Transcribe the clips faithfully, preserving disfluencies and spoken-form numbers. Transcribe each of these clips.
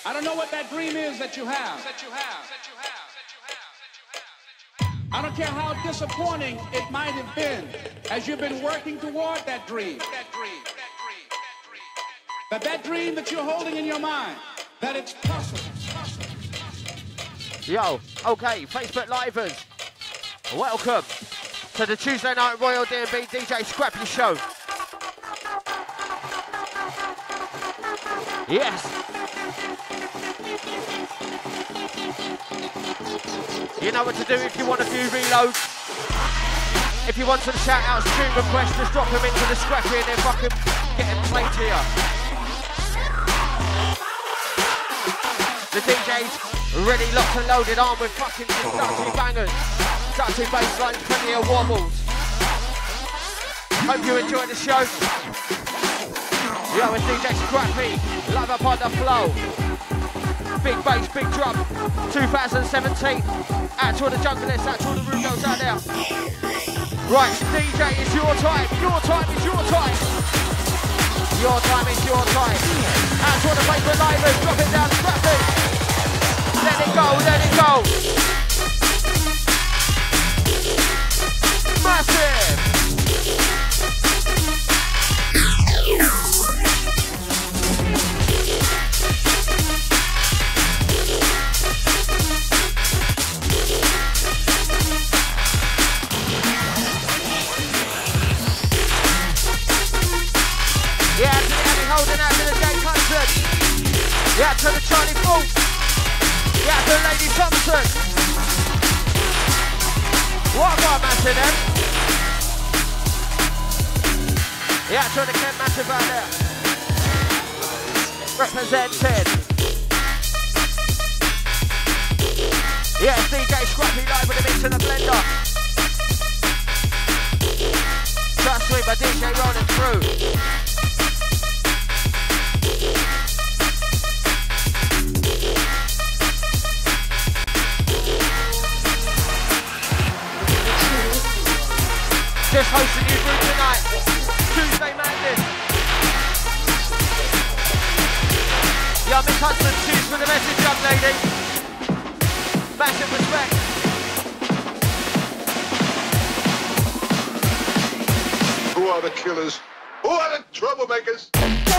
I don't know what that dream is that you have. I don't care how disappointing it might have been as you've been working toward that dream. That that dream that you're holding in your mind, that it's possible. Yo, okay, Facebook Livers, welcome to the Tuesday Night Royal D and B D J Scrappy Show. Yes. You know what to do if you want a few reloads. If you want some shout-outs, tune requests, just drop them into the Scrappy and then fucking get them played here. The D J's ready, locked and loaded, armed with fucking dirty bangers, dirty bass lines, plenty of wobbles. Hope you enjoy the show. Yo, it's D J Scrappy, live up on the flow. Big bass, big drum, two thousand seventeen. Out to all the junglers, out to all the Rugos out there. Right, D J, it's your time, your time is your time. Your time is your time. Out to all the Facebook Livers, drop it down, Scrappy. Let it go, let it go. Massive. Yeah, to the Abby Holden, out to the Jay Hudson. Yeah, to the Charlie Fultz. Yeah, to Lady Thompson. What about Massive then? Yeah, to the Ken Massive out there. Represented. Yeah, it's D J Scrappy live with a mix in the blender. Trust me, my D J rolling through. Just hosting you through tonight, Tuesday Madness. Yo, Miss Hudson, cheers for the message, young lady. Massive respect. Who are the killers? Who are the troublemakers?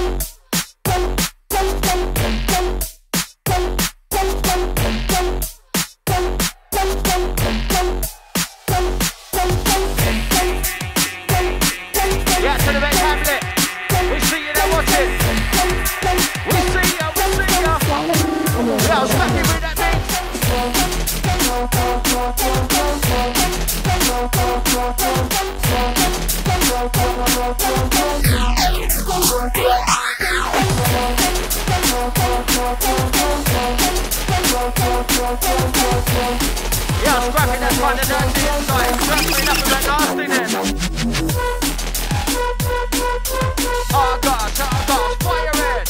Yeah, to the Red Hamlet. We see you there watching. We see ya, we see ya. Yeah, I was happy with that mix. Yeah, I'm scrapping that kind of dirty inside. Scrapping up with that nastiness. Oh gosh, oh gosh, fire it!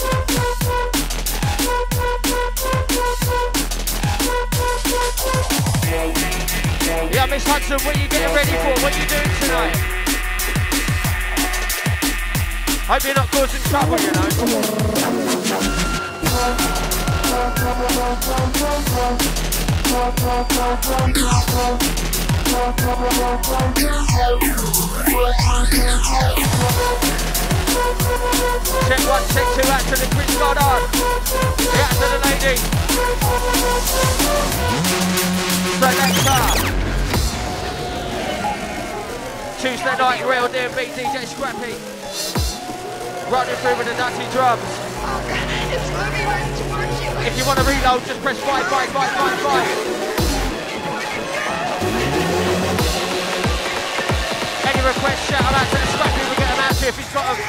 Yeah, Miss Hudson, what are you getting ready for? What are you doing tonight? Hope you're not causing trouble, you know. Check one, check two, out to the Chris Goddard. Yeah, out to the lady. Selector. Tuesday night, Real D and B, D J Scrappy. Running through with the dirty drums. It's moving right towards you. If you want to reload, just press five, five, five, five, five. Any requests, shout them out to the Scrappy, we'll get them out to you if he's got them.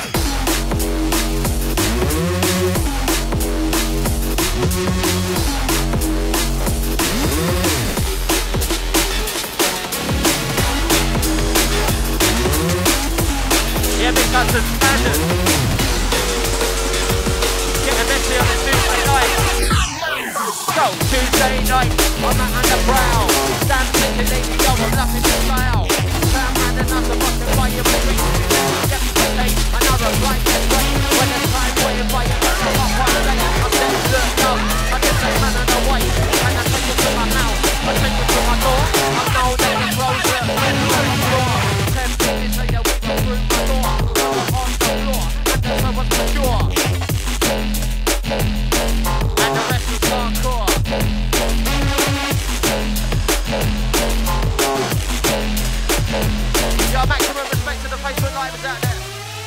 Yeah, big Hudson, standard. Getting messy on a Tuesday night. Go, Tuesday night, I'm out underground. Stand sitting, lady, yo, I'm nothing to fail. Found man enough to fucking buy your movie. Get me late, another flight, get late. When the time waiting by you, I'm up on the lane. I'm dead, look, no. members out there.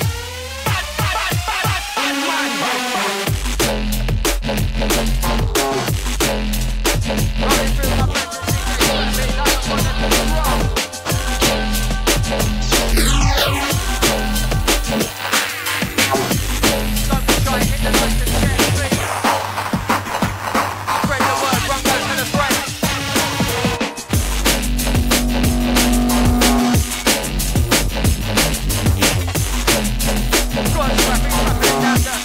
Running through my friends and D Js, like one of the wrong. Don't be shy, hit the list and share the beat. Spread the word, run goes to the friends. Go on, Scrappy, Scrappy, down there.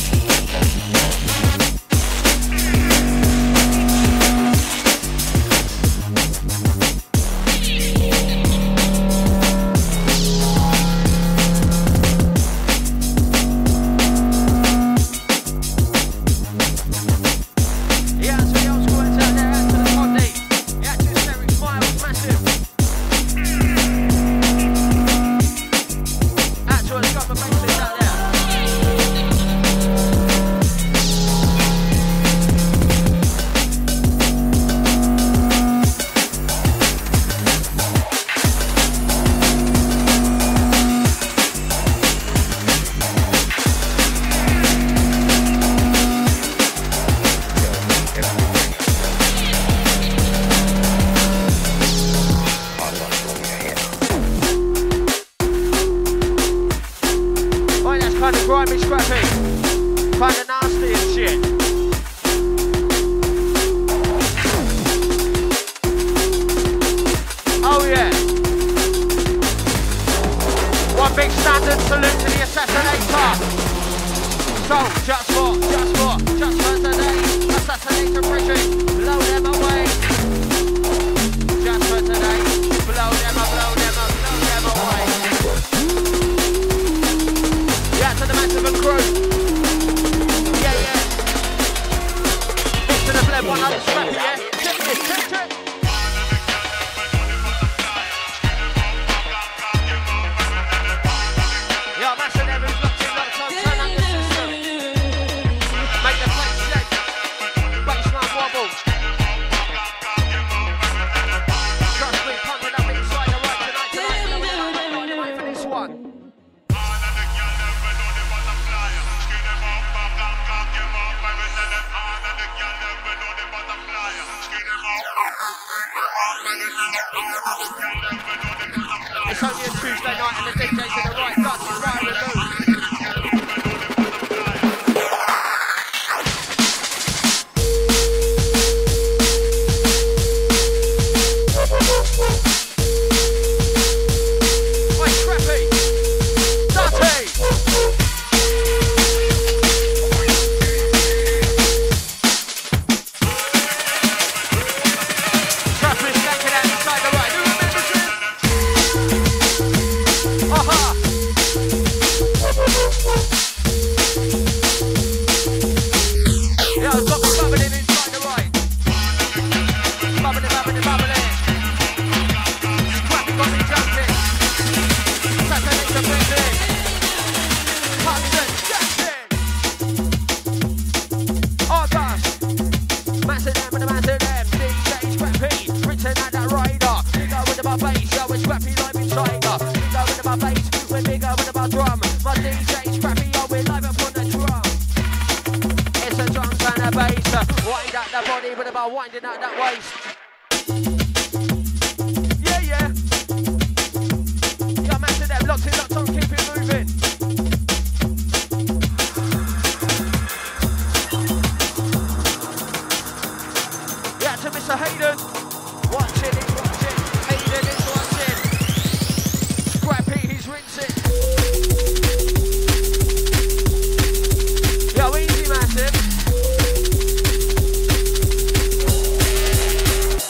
It's only a Tuesday night and the D J's in the right guts is right with loose. Winding out that waist. Yeah, yeah. Yeah, I'm after them. Locked in, locked on, keep it moving. Yeah, to Mister Hayden. Watching, he's watching. Hayden is watching. Scrappy, he's rinsing. Yo, easy, massive.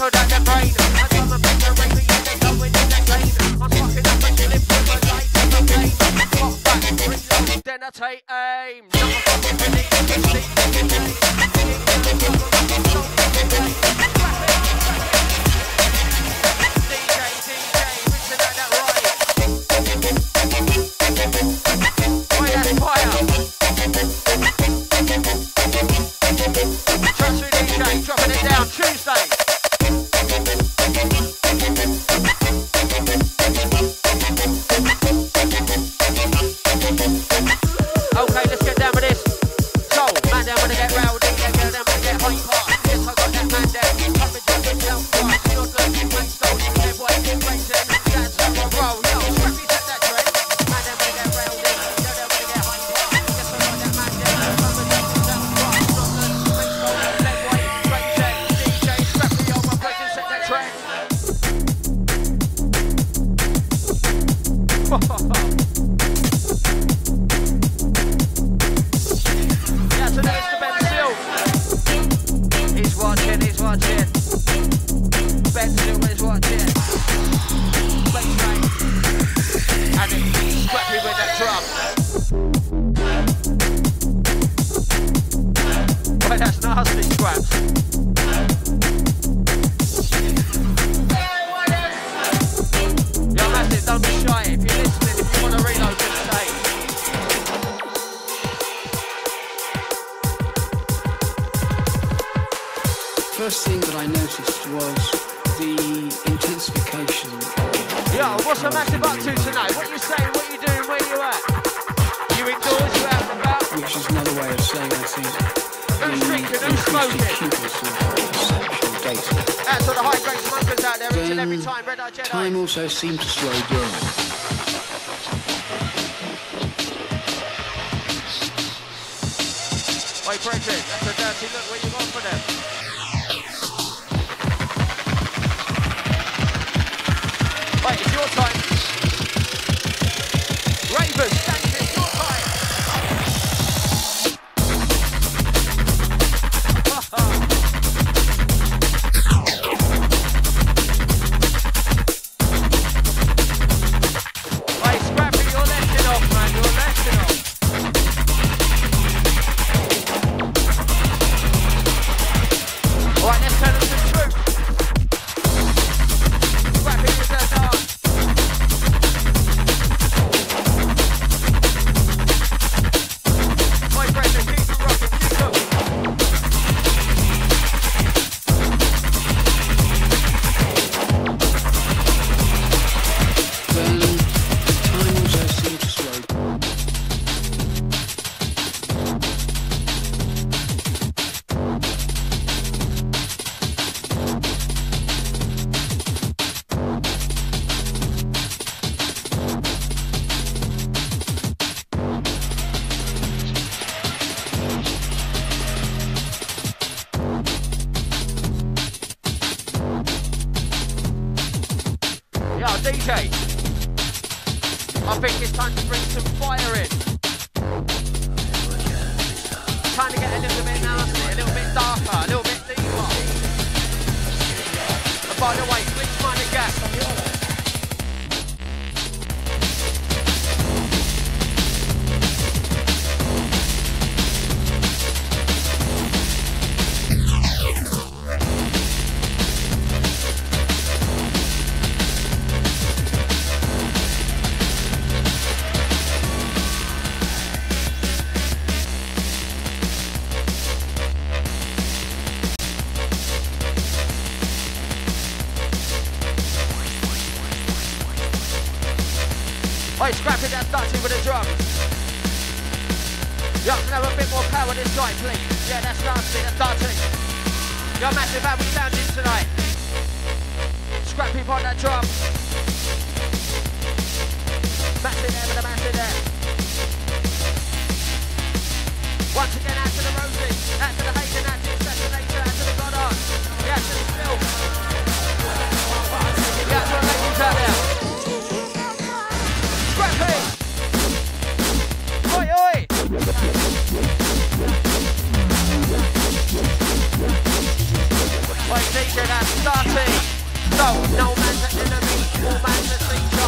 rattle down the brain. I come and make the rain, but yeah, they going in the drain. I'm fucking up and killing with my lights and my flame. Pop back, reload, then I take aim. Not a fucking minute, you can see the game. First thing that I noticed was the intensification. Yo, what's a massive up to tonight? What you saying? What you doing? Where you at? You indoors? You out and about? Which is another way of saying, I think, who's drinking? Who's smoking? That's all the high grade smokers out there each and every time. Red Eye Jedi. Time also seemed to slow down. Oi, Frederick, that's a dirty look. What you got for them? Right, it's your time. Ravens, thank you, it's your time. Right, Scrappy, you're letting it off, man, you're letting it off. Alright, let's tell them the truth. Scrappy is their dance. My Brendan, keep it rocking, keep it up. Then time also seemed to slow down. Yo, D J, I think it's time to bring some fire in. Time to get a little bit nasty, a little bit darker, a little bit deeper. And by the way, please find a gas on your left. Oi, Scrappy, that's dancing with the drums. Yo, can I have a bit more power this side, please? Yeah, that's nasty, that's dancing. Yo, massive, how we sounding tonight? Scrappy on that drum. Massive there with a massive there. Once again, out to the Rosie, out to the Hayden, out to the Assassinator, out to the Goddard. Yeah, to the Phil. Yeah, to the ladies out there. Scrappy! Oi, oi! Oi, D J, that's starting. So, no man's an enemy, all man's a teacher.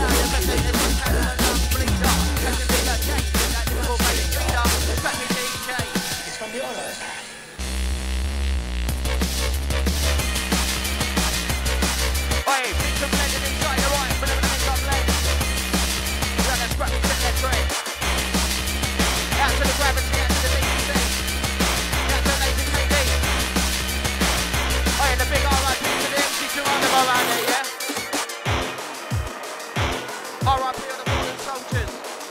It's from the others. Oi, bring some blending inside your right, whenever the things got blend. We're gonna scrap and set their trade. Out to the gravity, out to the D C. Out to the lazy K D. Oi, and the big R I P to the M C two hundred around there, yeah? R I P on the fallen soldiers.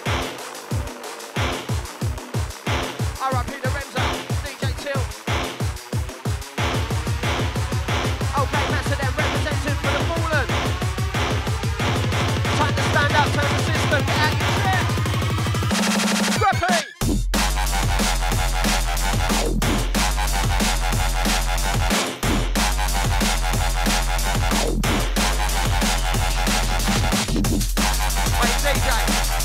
R I P the Remza, D J Till. Okay, master them representing for the fallen. Time to stand up, turn the system, get out your chair. Scrappy! Wait, D J.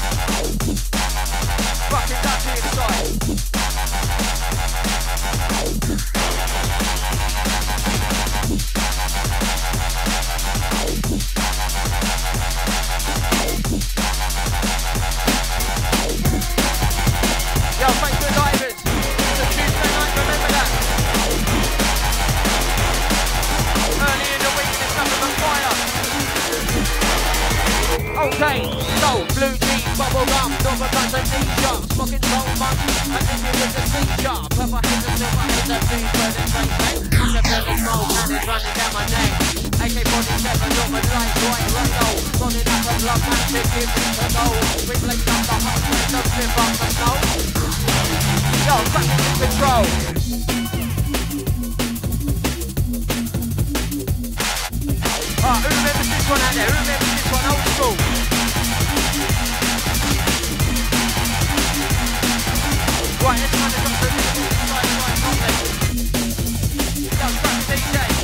Fucking dirty inside. Yo, thanks for the divers. It's a Tuesday night, remember that. Early in the week, and it's nothing but fire. Okay, so blue jeans, bubble gum, double guns and knee-shots, smoking so much, I think it was a feature. Purple hands and silver hands and blue burning bang bang. I'm the feather smoke and it's running down my neck. A K forty-seven, Norman Light, White Rondo, running up a blood, man, fifty feet to go. We play down the hot, no slip off the snow. Yo, back in control. Ah, who remembers this one out there? Who remembers this one? Old school. Right, let's run it up to the right, right, right. Yo, scratch the D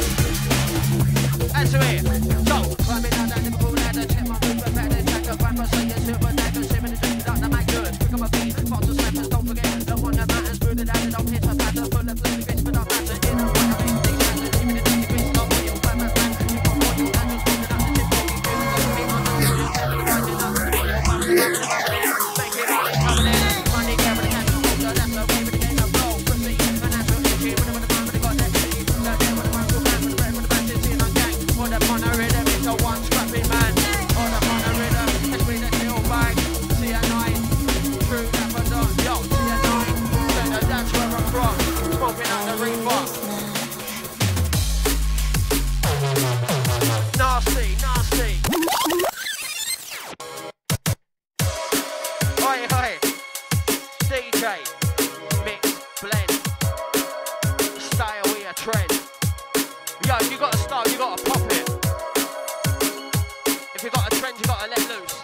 J. Answer it. Go. Climbing out that Liverpool ladder, check my movement better, jack a rapper, say a silver dagger, seven and drink out the mic good. Pick up a beat, parts of snappers, don't forget. The one that matters, through the dagger, don't hit a pattern, full of flipping grits, but don't matter. In a way, I make things happen, even if it's grits, not what you'll find my friend. You got what you had, just put it up to tip, what you do, don't be on the field, you'll tell me rising up. What you'll find my friend, make it right, coming in, money, yeah, but the cash is older, that's the way with the game of flow. Pussy, financial issue, whenever the time, when they got that energy, put that there, when the one go back, when the bread, when the back is in on gang. Put up on a rhythm, it's a one scrappy man. Put up on a rhythm, let's bring the kill bang. See a night, true never done. Yo, see a night, so that's where I'm from. Smoking out the reefer. Nasty, nasty. Oi, oi. D J, mix, blend. Style, we a trend. Yo, if you got a style, you gotta pop it. If you got a trend, you gotta let loose.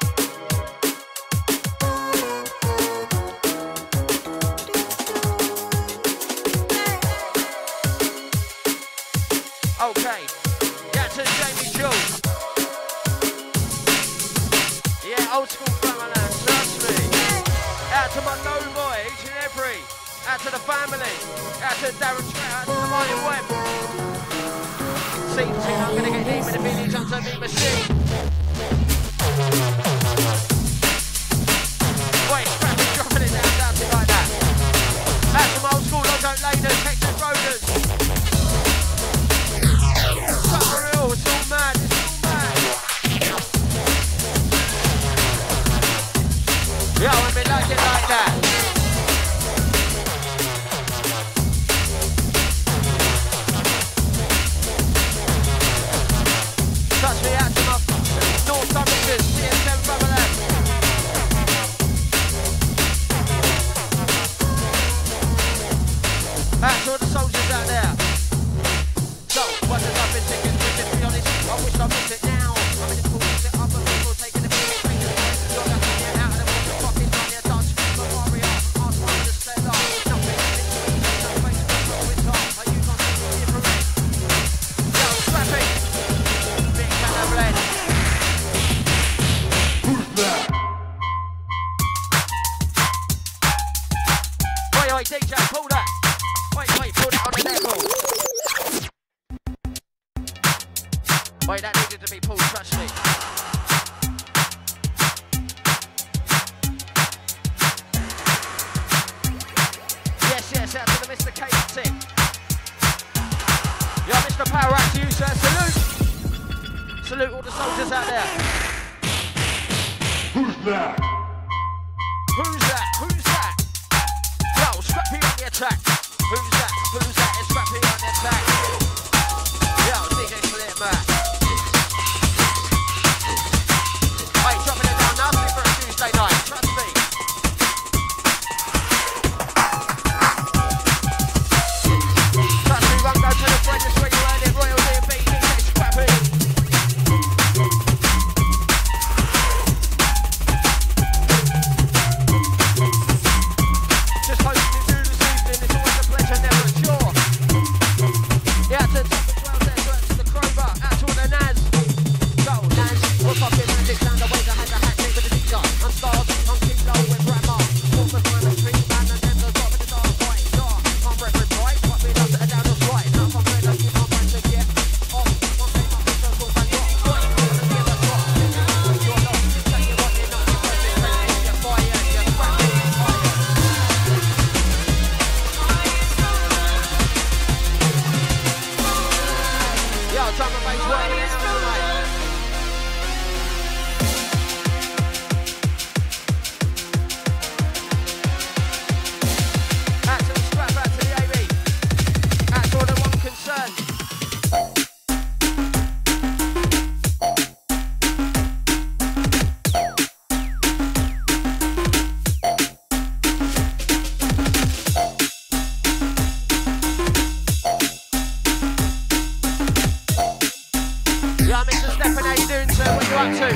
Okay, yeah, to Jamie Jules. Yeah, old school family, trust me. Out to my low boy, each and every. Out to the family. Out to Darren Trent, out to the Martin Webb. Scene two, I'm gonna get hit with a Billy Johnson beat machine. Wait, scrappy, dropping it down, dancing like that. Out to my old school logo laners, Texas Roaders. Fuck for real, it's all mad, it's all mad. Yo, and we like it like that. Touch me out to my North Africans, C S seven Brotherland. Wait, that needed to be pulled, trust me. Yes, yes, out to the Mister K tip. Yeah, Mister Power, out to you, sir. Salute. Salute all the soldiers out there. Who's that? Who's that? Who's that? Yo, Scrappy on the attack. Who's that? Who's that? It's Scrappy on the attack. Yo, D J Flip, man. Hey, dropping it down nicely for a Tuesday night. Trust me. Trust me, won't go to the French where you earn it. Royal D and B, D J Scrappy. Just hoping you do this evening. It's always a pleasure, never a chore. Yeah, to the top of twelve there, so to the Crowbar, out to all the Naz. Go, Naz, we're fucking magic sound, the way I had the hat, take with the D J. I'm stars, I'm Kilo with Grandma. Walk the time, street man, and then the top of the dark white star. I'm reverend right, what we love to down the right. Now I'm ready to keep my mind to get off. One day my pistol will bang off. Right, gonna give a drop. You're not, tell you what, you're not, you're perfect, crazy, you're fire, you're scrappy, you're fire. Yo, drum and bass working it out tonight. Out to the Scrap, out to the A B. Out to all the one concerned. Yeah, Mister Stephen, how you doing, sir? What you up to?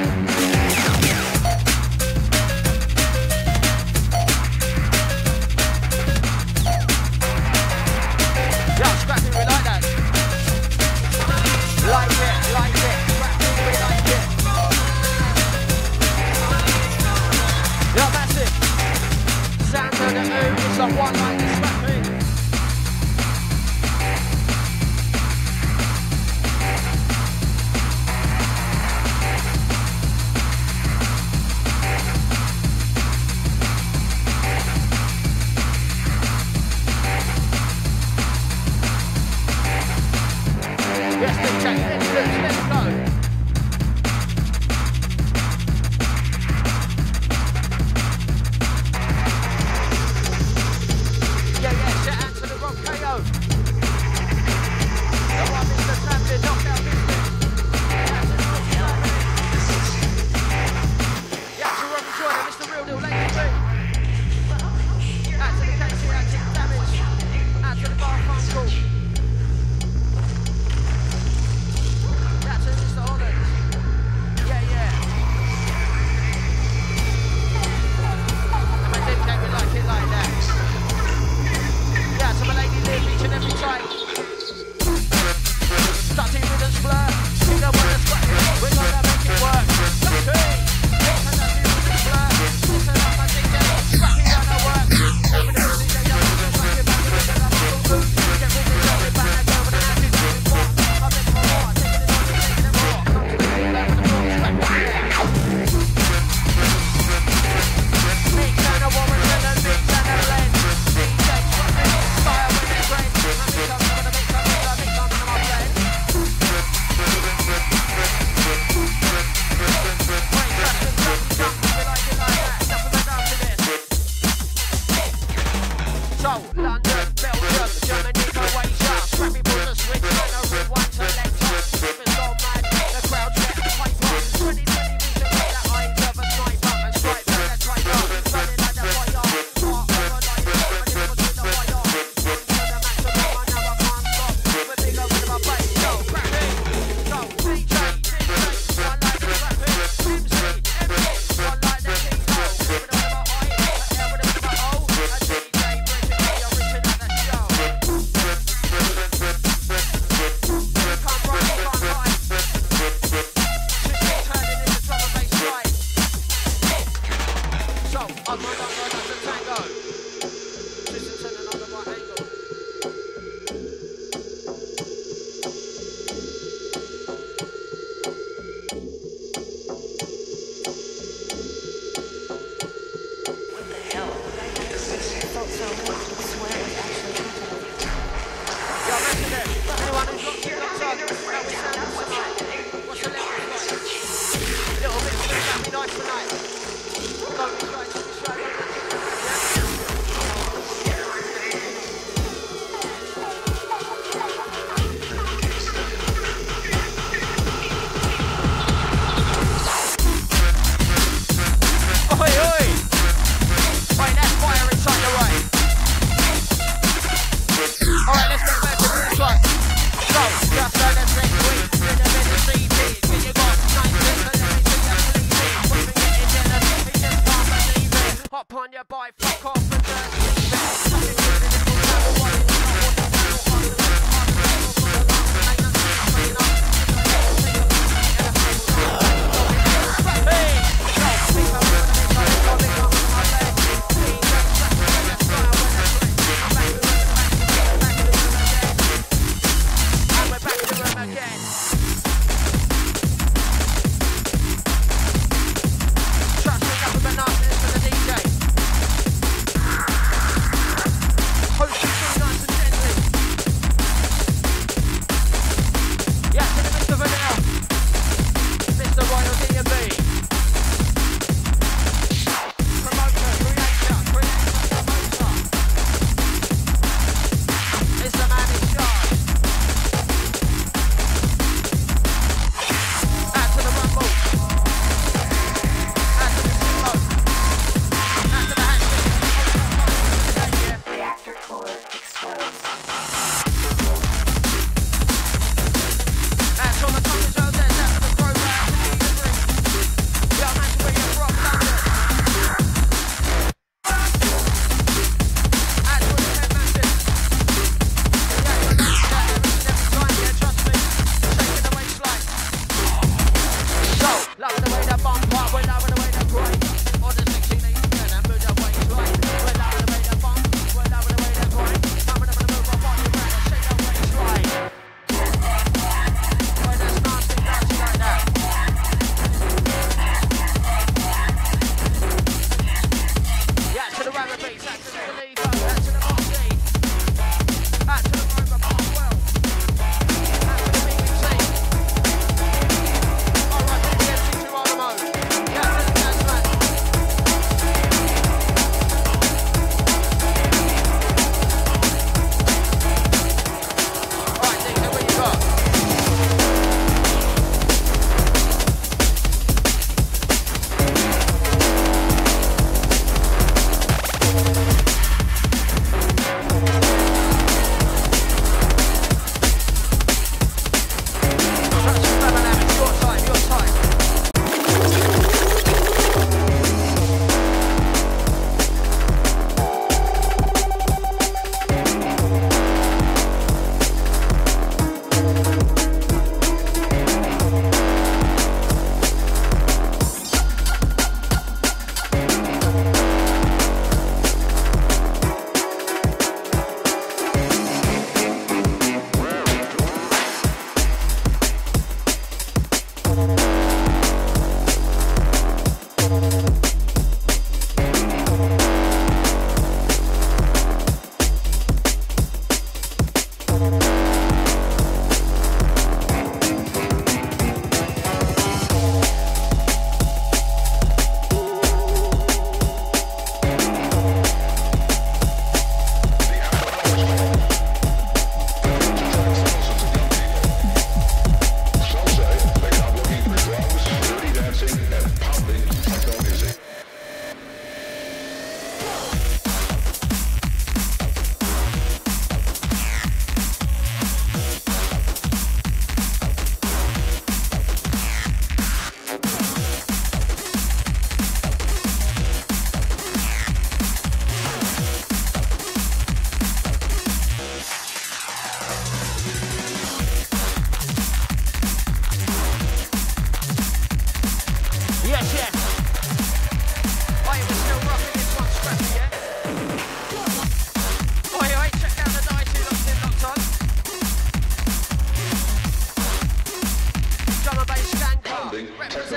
Yeah, Scrappy, we like that. Like it, like it. Scrappy, we like it. Yeah, massive. Sound of the moon, it's a one like the Scrappy. Yes, D J, let's loose, let's go. Yeah, yeah, shout out to the Rock K O. The one Mister Trampling, knockout business. Yeah, to Robbie Jordan, Mister Real Deal, Lady B. Out to the K C, out to the Damage. Out to the Bar Farm Call.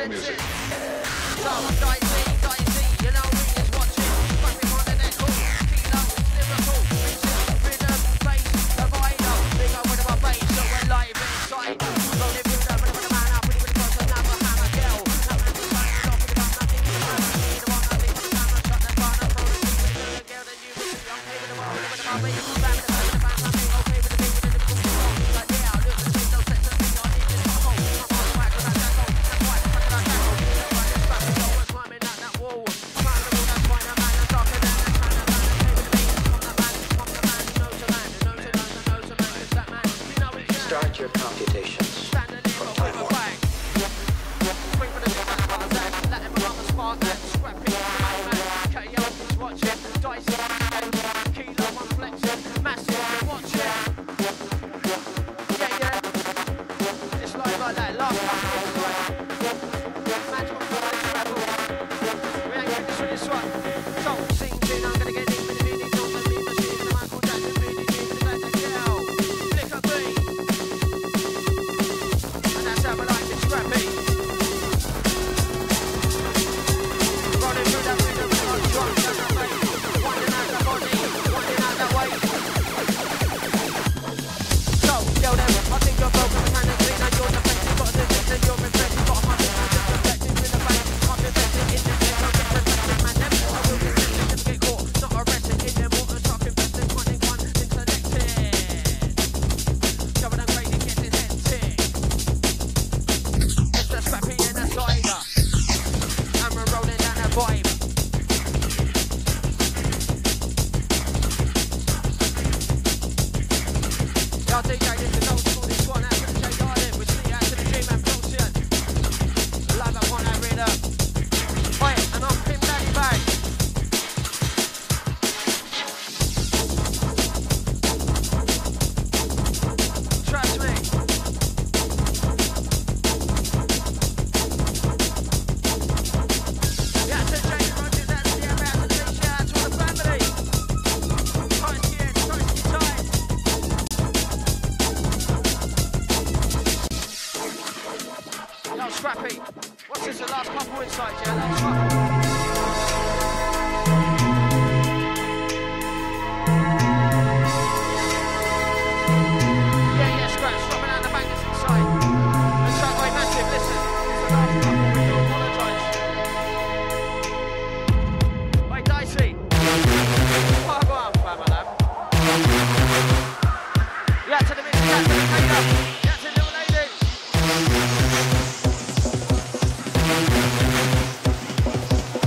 more music. So, Dicey, Dicey, you know who is watching. Fucking on the neck, cool. Kilo, lyrical, rhythm, bass, provider. Big up with my bass, so we're live inside. Rolling through the rhythm of the man, I'm pretty pretty close to another hammer girl. That man's just signing off with about nothing in the man. You know what, nothing in the camera, shut the gun, I'm throwing the thing with the girl that you will see. I'm okay with the world, with the my bass, bam, with the bam, with the bam, I'm okay with the beat, with the lyrical control. Like, yeah, look, there's no sense of me, I need this to go. I'm on swag, cause I can't go. That's why the fuck did I can't go. You know what, this back is over, climbing out that wall. Climbing all that point, I'm man, I'm talking down, I'm trying to man, I'm okay with the beat. From the man, from the man, no to man, no to man, no to man, it's that man. You know it's Start your computations standing here from with time a one. bang. Swing for the big man, bars out, let him run the spark and scrappy, man, man. K O is watching, Dicey, Kilo, I'm flexing, massive, watching. Yeah, yeah. It's like like that, last couple of weeks, right? Man's got four days travel. We ain't finished with this one. So, sings in, I'm gonna get deep in the meaning, don't let me machine, the Michael Jackson, really deep in the girl. Flick a beat. And that's how I like it, scrappy. Running through that rhythm, and I'm drunk down the bass. Winding out the body, winding out that way. So, yo them, I think you're broken, the kind of clean, and you're defective, got the fix, and you're infected, got my thing, I'm just reflecting with the bank, I'm infected in the air, I'm get protected, man, them, I will get tested, just get caught, not arrested, in them water truck, infested, one in one, interconnected, shoving them crazy, getting hectic, it's the scrappy and the cider, and we're rolling down a vibe. Y'all D J, this is old school, this one out to the J Garden, we see out to the Dream and Procyon. Live up on that rhythm. Oi, and I'm Pim Daddy Bang. Trust me. Yeah, to Jamie Rogers, that's the M out to the shout out to all the family. Tight skin, tight skin tight. Yo, Scrappy, what's this, the last couple inside, yeah? Last couple. Yeah, yeah, Scratch, dropping out the bangers inside. And so, wait, massive, listen. It's the last couple, we do apologise. Wait, Dicey. Oh, go on, fam, lad. Yeah, to the mix, yeah, to the taker. Yeah, to the little ladies.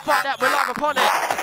Find out, we're live upon it.